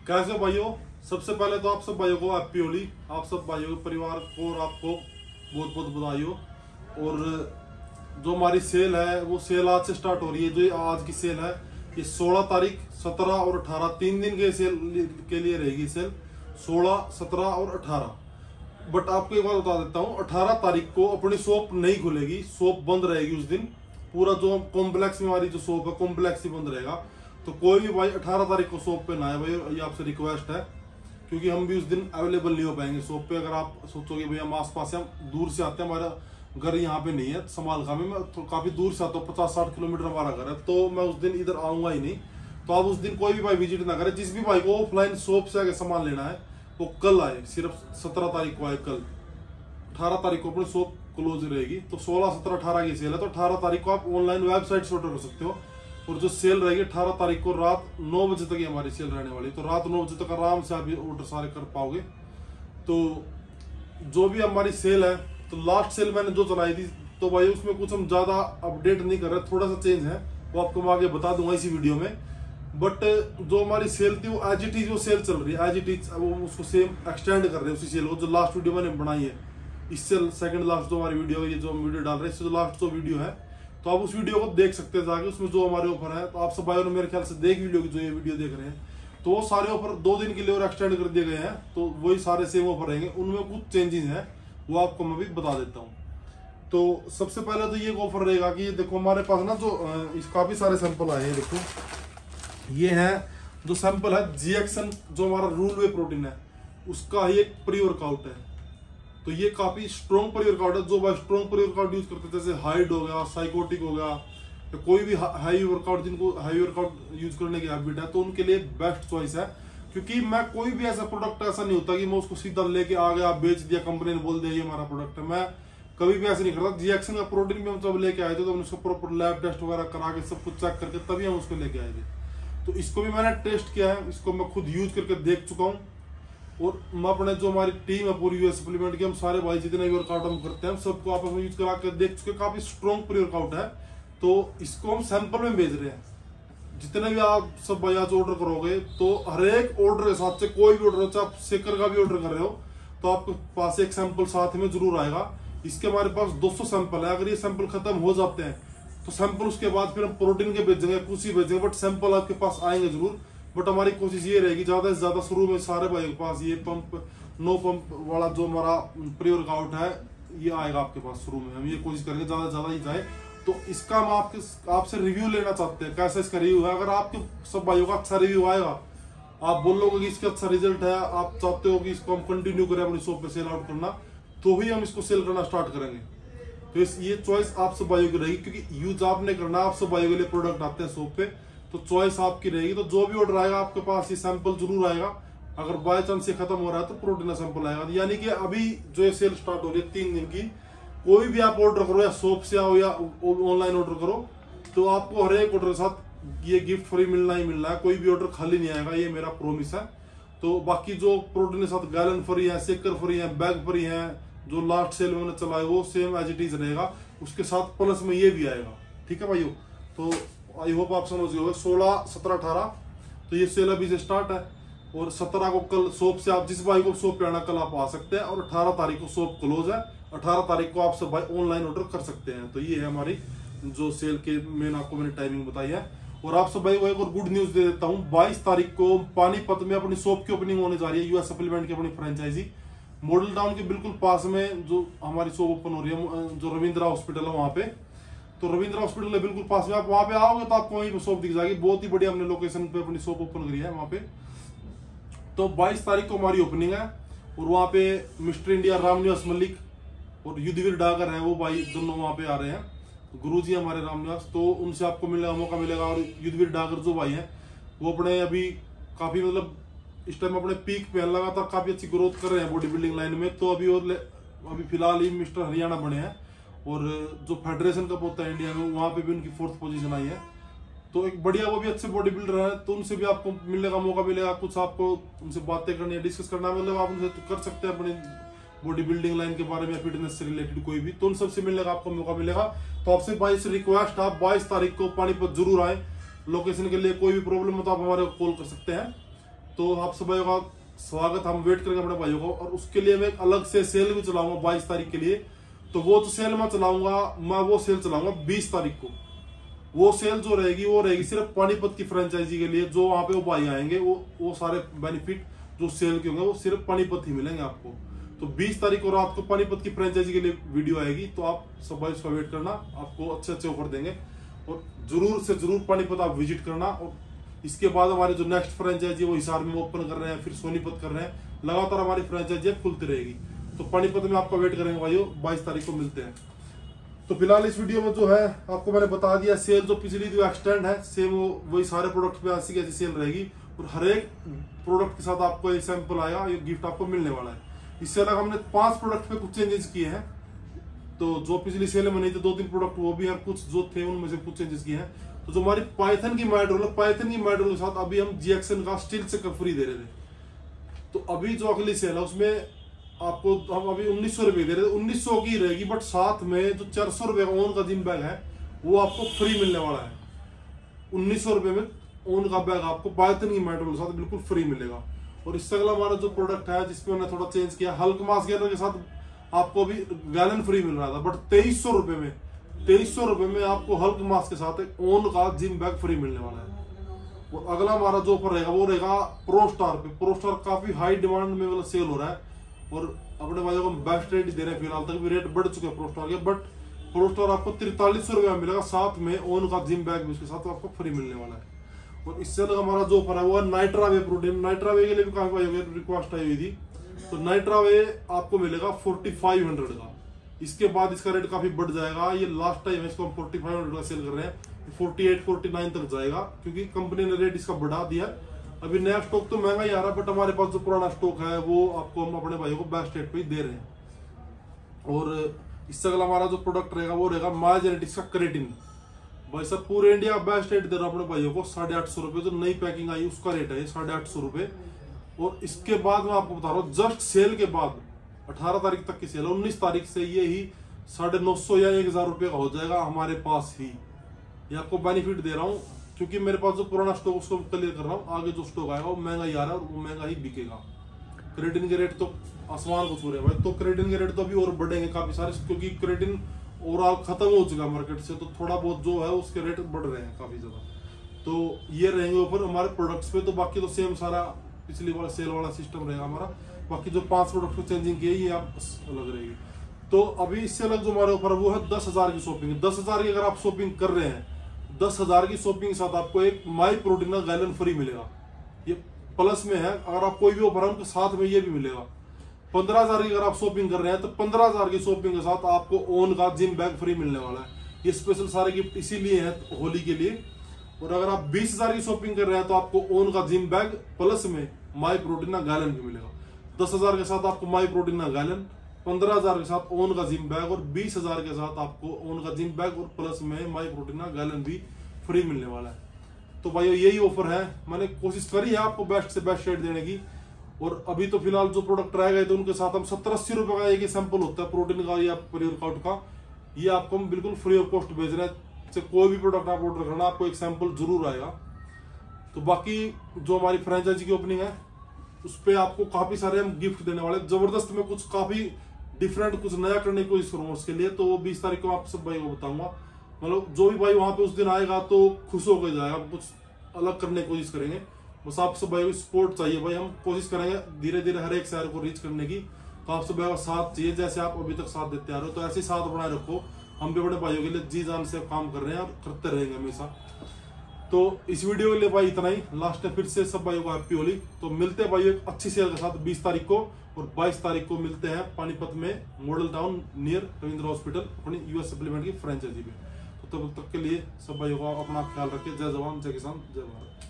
कैसे भाइयों, सबसे पहले तो आप सब भाइयों को हैप्पी होली। आप सब भाइयों के परिवार को और आपको बहुत बहुत बधाई हो। और जो हमारी सेल है वो सेल आज से स्टार्ट हो रही है। जो आज की सेल है ये 16 तारीख, 17 और 18 3 दिन के सेल के लिए रहेगी। सेल 16, 17 और 18। बट आपको एक बात बता देता हूँ, 18 तारीख को अपनी शॉप नहीं खुलेगी, शॉप बंद रहेगी उस दिन। पूरा जो कॉम्प्लेक्स में हमारी जो शॉप है कॉम्प्लेक्स ही बंद रहेगा। तो कोई भी भाई 18 तारीख को शॉप पे ना आए भाई, ये आपसे रिक्वेस्ट है, क्योंकि हम भी उस दिन अवेलेबल नहीं हो पाएंगे शॉप पे। अगर आप सोचोगे भैया हम आस पास से, हम दूर से आते हैं, हमारा घर यहाँ पे नहीं है समालखा में, मैं तो काफी दूर से आता हूँ, 50-60 किलोमीटर हमारा घर है, तो मैं उस दिन इधर आऊंगा ही नहीं। तो आप उस दिन कोई भी भाई विजिट ना करें। जिस भी भाई को ऑफलाइन शॉप से आगे सामान लेना है वो कल आए, सिर्फ 17 तारीख को आए कल। 18 तारीख को अपनी शॉप क्लोज रहेगी। तो 16, 17, 18 की सेल है, तो 18 तारीख को आप ऑनलाइन वेबसाइट से ऑर्डर कर सकते हो। और जो सेल रहेगी 18 तारीख को रात 9 बजे तक ही हमारी सेल रहने वाली, तो रात 9 बजे तक आराम से आप ऑर्डर सारे कर पाओगे। तो जो भी हमारी सेल है, तो लास्ट सेल मैंने जो चलाई थी, तो भाई उसमें कुछ हम ज्यादा अपडेट नहीं कर रहे, थोड़ा सा चेंज है, वो आपको मैं आगे बता दूंगा इसी वीडियो में। बट जो हमारी सेल थी वो एज इट इज वो सेल चल रही है, एज इट इज वो उसको सेम एक्सटेंड कर रहे हैं उसी सेल को, जो लास्ट वीडियो मैंने बनाई है। इससे सेकंड लास्ट जो हमारी वीडियो है, ये जो हम वीडियो डाल रहे हैं, इससे जो लास्ट जो वीडियो है, तो आप उस वीडियो को देख सकते हैं जाके, उसमें जो हमारे ऑफर है। तो आप सब भाइयों ने मेरे ख्याल से देख वीडियो की, जो ये वीडियो देख रहे हैं, तो वो सारे ऑफर 2 दिन के लिए और एक्सटेंड कर दिए गए हैं। तो वही सारे सेम ऑफर रहेंगे, उनमें कुछ चेंजेस हैं, वो आपको मैं भी बता देता हूँ। तो सबसे पहले तो ये ऑफर रहेगा कि ये देखो हमारे पास ना जो काफी सारे सैंपल आए हैं। देखो ये है जो सैंपल है GXN, जो हमारा रूल वे प्रोटीन है, उसका ही एक प्री वर्कआउट है। तो ये काफी स्ट्रॉन्ग प्री वर्कआउट है। जो भाई स्ट्रॉन्ग प्री वर्कआउट यूज करते हैं, जैसे हाइड हो गया, साइकोटिक हो गया, तो कोई भी हाई वर्कआउट, जिनको हाई वर्कआउट यूज करने की हैबिट है, तो उनके लिए बेस्ट चॉइस है। क्योंकि मैं कोई भी ऐसा प्रोडक्ट ऐसा नहीं होता कि मैं उसको सीधा लेके आ गया, बेच दिया, कंपनी ने बोल दिया ये हमारा प्रोडक्ट है, मैं कभी भी ऐसे नहीं करता। GXN का प्रोटीन भी हम जब लेके आए थे, तो हमने उसको प्रॉपर लैब टेस्ट वगैरह करा के सब कुछ चेक करके तभी हम उसको लेके आए थे। तो इसको भी मैंने टेस्ट किया है, इसको मैं खुद यूज करके देख चुका हूँ। और मैं अपने जो हमारी टीम है पूरी US सप्लीमेंट की, हम सारे भाई जितने भी वर्कआउट हम करते हैं, सबको आप यूज करा के देख चुके, काफी स्ट्रॉन्ग प्री वर्कआउट है। तो इसको हम सैंपल में भेज रहे हैं। जितने भी आप सब भाई आज ऑर्डर करोगे, तो हर एक ऑर्डर के साथ से, कोई भी ऑर्डर हो, चाहे आप शेकर का भी ऑर्डर कर रहे हो, तो आपके पास एक सैंपल साथ में जरूर आएगा। इसके हमारे पास 200 सैंपल है। अगर ये सैंपल खत्म हो जाते हैं तो सैंपल उसके बाद फिर हम प्रोटीन के भेजेंगे, कुछ ही भेजेंगे, बट सैंपल आपके पास आएंगे जरूर। बट हमारी कोशिश ये रहेगी ज्यादा से ज्यादा शुरू में सारे भाई के पास ये पंप, नो पंप वाला जो हमारा प्री वर्कआउट है, ये आएगा आपके पास शुरू में। हम ये कोशिश करेंगे ज्यादा से ज्यादा ही जाए। तो इसका हम आपसे रिव्यू लेना चाहते हैं, कैसा इसका रिव्यू है। अगर आपके सब भाइयों का अच्छा रिव्यू आएगा, आप बोलोगे कि इसका अच्छा रिजल्ट है, आप चाहते हो कि इसको हम कंटिन्यू करें अपनी शॉप पे सेल आउट करना, तो ही हम इसको सेल करना स्टार्ट करेंगे। तो ये चॉइस आप सब भाइयों की रहेगी, क्योंकि यूज आपने करना, आप सब भाइयों के लिए प्रोडक्ट आते हैं शॉप पे, तो चॉइस आपकी रहेगी। तो जो भी ऑर्डर आएगा आपके पास ये सैंपल जरूर आएगा। अगर बाय चांस ये खत्म हो रहा है तो प्रोटीन का सैंपल आएगा। यानी कि अभी जो ये सेल स्टार्ट हो रही है 3 दिन की, कोई भी आप ऑर्डर करो, या शॉप से आओ या ऑनलाइन ऑर्डर करो, तो आपको हर एक ऑर्डर के साथ ये गिफ्ट फ्री मिलना ही मिलना है। कोई भी ऑर्डर खाली नहीं आएगा, ये मेरा प्रॉमिस है। तो बाकी जो प्रोटीन के साथ गैलन फ्री है, शेकर फ्री है, बैग फ्री है, जो लास्ट सेल में चला है वो सेम एज इट इज रहेगा। उसके साथ प्लस में ये भी आएगा। ठीक है भाइयों, तो आई होप आप समझ गए। 16, 17, 18 तो ये सेल अभी से स्टार्ट है। और 17 को कल शॉप से, आप जिस भाई को शॉप पे आना कल आप आ सकते हैं। और 18 तारीख को शॉप क्लोज है, 18 तारीख को आप सब भाई ऑनलाइन ऑर्डर कर सकते हैं। तो ये है हमारी जो सेल के मेन, आपको मैंने टाइमिंग बताई है। और आप सब भाई को एक और गुड न्यूज दे देता हूँ, 22 तारीख को पानीपत में अपनी शॉप की ओपनिंग होने जा रही है। US सप्लीमेंट की अपनी फ्रेंचाइजी मॉडल टाउन के बिल्कुल पास में जो हमारी शॉप ओपन हो रही है, जो रविंद्रा हॉस्पिटल है वहां पे। तो रविंद्रा हॉस्पिटल है बिल्कुल पास में, आप वहां पे आओगे तो आपको वहीं शॉप दिख जाएगी। बहुत ही बढ़िया हमने लोकेशन पे अपनी शॉप ओपन करी है वहां पे। तो 22 तारीख को हमारी ओपनिंग है। और वहां पे मिस्टर इंडिया रामनिवास मलिक और युद्धवीर डागर है, वो भाई दोनों वहां पे आ रहे हैं, गुरुजी हमारे रामनिवास। तो उनसे आपको मिलेगा, मौका मिलेगा। और युद्धवीर डागर जो भाई है, वो अपने अभी काफी मतलब इस टाइम अपने पीक पे लगातार काफी अच्छी ग्रोथ कर रहे हैं बॉडी बिल्डिंग लाइन में। तो अभी फिलहाल ही मिस्टर हरियाणा बने हैं। और जो फेडरेशन कप होता है इंडिया में, वहां पे भी उनकी 4th पोजीशन आई है। तो एक बढ़िया, वो भी अच्छे बॉडी बिल्डर है। तो उनसे भी आपको मिलने का मौका मिलेगा, कुछ आपको उनसे बातें करनी है, डिस्कस करना, मतलब आप उनसे कर सकते हैं अपनी बॉडी बिल्डिंग लाइन के बारे में, फिटनेस से रिलेटेड कोई भी। तो उन सबसे मिलने का आपको मौका मिलेगा। तो आपसे 22 रिक्वेस्ट, आप 22 तारीख को पानीपत जरूर आए। लोकेशन के लिए कोई भी प्रॉब्लम हो तो आप हमारे को कॉल कर सकते हैं। तो आप सब भाइयों का स्वागत, हम वेट करेंगे अपने भाइयों को। और उसके लिए मैं एक अलग से सेल भी चलाऊंगा 22 तारीख के लिए। तो वो जो सेल मैं चलाऊंगा, मैं वो सेल चलाऊंगा 20 तारीख को। वो सेल जो रहेगी वो रहेगी सिर्फ पानीपत की फ्रेंचाइजी के लिए। जो वहां पे वो भाई आएंगे वो सारे बेनिफिट जो सेल के होंगे वो सिर्फ पानीपत ही मिलेंगे आपको। तो 20 तारीख को रात को पानीपत की फ्रेंचाइजी के लिए वीडियो आएगी, तो आप सब भाई उसका वेट करना, आपको अच्छे अच्छे ऑफर देंगे। और जरूर से जरूर पानीपत आप विजिट करना। और इसके बाद हमारे जो नेक्स्ट फ्रेंचाइजी वो हिसार में ओपन कर रहे हैं, फिर सोनीपत कर रहे हैं, लगातार हमारी फ्रेंचाइजी खुलती रहेगी। तो पानीपत में आपका वेट करेंगे भाइयों, 22 तारीख को मिलते हैं। तो फिलहाल इस वीडियो में जो है आपको मैंने बता दिया, सेल जो पिछली जो एक्सटेंड है सेम वही सारे प्रोडक्ट पे ऐसी कैसी सेल रहेगी। और हर एक प्रोडक्ट के साथ आपको एक सैंपल आएगा, ये गिफ्ट आपको मिलने वाला है। इससे अलग हमने 5 प्रोडक्ट पे कुछ चेंजेस किए हैं। तो जो पिछली सेल में नहीं थे 2-3 प्रोडक्ट वो भी हैं, कुछ जो थे उनमें से कुछ चेंजेस किए हैं। तो जो हमारी पाइथन की मैट रोल है, पाइथन की मैट रोल के साथ अभी हम GXN का स्टील से फ्री दे रहे थे। तो अभी जो अगली सेल है उसमें आपको हम अभी 1900 रुपये दे रहे थे, 1900 की रहेगी। बट साथ में जो 400 रुपये का ओन का जिम बैग है वो आपको फ्री मिलने वाला है। 1900 रुपये में ओन का बैग आपको पाइथन की मैट रोल के साथ बिल्कुल फ्री मिलेगा। और इससे अगला हमारा जो प्रोडक्ट है जिसमें मैंने थोड़ा चेंज किया, हल्क मास गेनर के साथ आपको अभी गैलन फ्री मिल रहा था, बट 2300 रुपये में आपको हल्क मास के साथ एक ओन का जिम बैग फ्री मिलने वाला है। और अगला हमारा जो ऑफर रहेगा वो रहेगा प्रो स्टार पे। प्रो स्टार काफी हाई डिमांड में मतलब सेल हो रहा है और अपने भाइयों को बेस्ट रेट दे रहे हैं। फिलहाल तक भी रेट बढ़ चुके हैं प्रो स्टार के, बट प्रो स्टार आपको 4300 रुपये में मिलेगा, साथ में ओन का जिम बैग भी उसके साथ आपको फ्री मिलने वाला है। और इससे अलग हमारा जो ऑफर है वो है नाइट्रा वे प्रोटीन। नाइट्रा वे के लिए भी काफी भाइयों की रिक्वेस्ट आई हुई थी। तो नाइट्रा वे आपको मिलेगा 4500 का। इसके बाद इसका रेट काफी बढ़ जाएगा। ये लास्ट टाइम है, इसको हम 4500 का सेल कर रहे हैं, 48-49 तक जाएगा क्योंकि कंपनी ने रेट इसका बढ़ा दिया। अभी नया स्टॉक तो महंगा ही आ रहा है, बट हमारे पास जो पुराना स्टॉक है वो आपको हम अपने भाइयों को बेस्ट रेट पे ही दे रहे हैं। और इससे अगला हमारा जो प्रोडक्ट रहेगा वो रहेगा माय जेनेटिक्स का क्रेटिन। भाई साहब पूरे इंडिया का बेस्ट रेट दे रहा हूं अपने भाइयों को, 850 रुपये। जो नई पैकिंग आई उसका रेट है 850 रुपये। और इसके बाद मैं आपको बता रहा हूँ, जस्ट सेल के बाद 18 तारीख तक की सेल है, 19 तारीख से ये ही 950 या 1000 रुपये का हो जाएगा हमारे पास ही। ये आपको बेनिफिट दे रहा हूँ क्योंकि मेरे पास जो पुराना स्टॉक उसको क्लियर कर रहा हूँ। आगे जो स्टॉक आएगा वो महंगा ही आ रहा है और वो महंगा ही बिकेगा। क्रेटिन के रेट तो आसमान को छू रहे हैं भाई। तो क्रेटिन के रेट तो अभी और बढ़ेंगे काफी सारे, क्योंकि क्रेटिन ओवरऑल खत्म हो चुका मार्केट से। तो थोड़ा बहुत जो है उसके रेट बढ़ रहे हैं काफी ज्यादा। तो ये रहेंगे ऊपर हमारे प्रोडक्ट्स पे। तो बाकी तो सेम सारा पिछली वाला सेल वाला सिस्टम रहेगा हमारा। बाकी जो 5 प्रोडक्ट को चेंजिंग की है ये आप अलग रहेगी। तो अभी इससे अलग जो हमारे ऊपर वो है 10,000 की शॉपिंग। 10,000 की अगर आप शॉपिंग कर रहे हैं, 10,000 की शॉपिंग के साथ आपको एक माई प्रोटीन का गैलन फ्री मिलेगा। ये प्लस में है। अगर आप कोई भी ऑफर है उनके साथ में ये भी मिलेगा। 15,000 की अगर आप शॉपिंग कर रहे हैं तो 15,000 की शॉपिंग के साथ आपको ओन का जिम बैग फ्री मिलने वाला है। ये स्पेशल सारे गिफ्ट इसीलिए है होली के लिए। और अगर आप 20,000 की शॉपिंग कर रहे हैं तो आपको ओन का जिम बैग प्लस में माई प्रोटीन का गैलन भी मिलेगा। 10,000 के साथ आपको माई प्रोटीन का गैलन, 15,000 के साथ ओन का जिम बैग और 20,000 के साथ आपको ओन का जिम बैग और प्लस में माई प्रोटीन का गैलन भी फ्री मिलने वाला है। तो भाई यही ऑफर है। मैंने कोशिश करी है आपको बेस्ट से बेस्ट रेट देने की। और अभी तो फिलहाल जो प्रोडक्ट रह गए थे उनके साथ हम 70-80 रुपए का एक सैंपल होता है प्रोटीन का या प्री-वर्कआउट का, ये आपको हम बिल्कुल फ्री ऑफ कॉस्ट भेज रहे हैं। कोई भी प्रोडक्ट आप ऑर्डर करना आपको एक सैंपल जरूर आएगा। तो बाकी जो हमारी फ्रेंचाइजी की ओपनिंग है उस पर आपको काफी सारे हम गिफ्ट देने वाले। जबरदस्त में कुछ काफी डिफरेंट कुछ नया करने की कोशिश करूंगा उसके लिए। तो वो 20 तारीख को आप सब भाई को बताऊंगा। मतलब जो भी भाई वहां पे उस दिन आएगा तो खुश होकर जाएगा। कुछ अलग करने की कोशिश करेंगे। बस आप सब भाई को सपोर्ट चाहिए भाई। हम कोशिश करेंगे धीरे धीरे हर एक शहर को रीच करने की। तो आप सब भाई का साथ चाहिए, जैसे आप अभी तक साथ देते आ रहे हो तो ऐसे ही साथ बनाए रखो। हम भी बड़े भाइयों के लिए जी जान से काम कर रहे हैं और करते रहेंगे हमेशा। तो इस वीडियो के लिए भाई इतना ही। लास्ट में फिर से सब भाइयों को हैप्पी होली। तो मिलते हैं भाई एक अच्छी सेल के साथ 20 तारीख को। और 22 तारीख को मिलते हैं पानीपत में model town near Ravindra hospital अपनी US सप्लीमेंट की फ्रेंचाइजी पे। तो तब तक के लिए सब भाइयों को अपना ख्याल रखिए। जय जवान, जय किसान, जय भारत।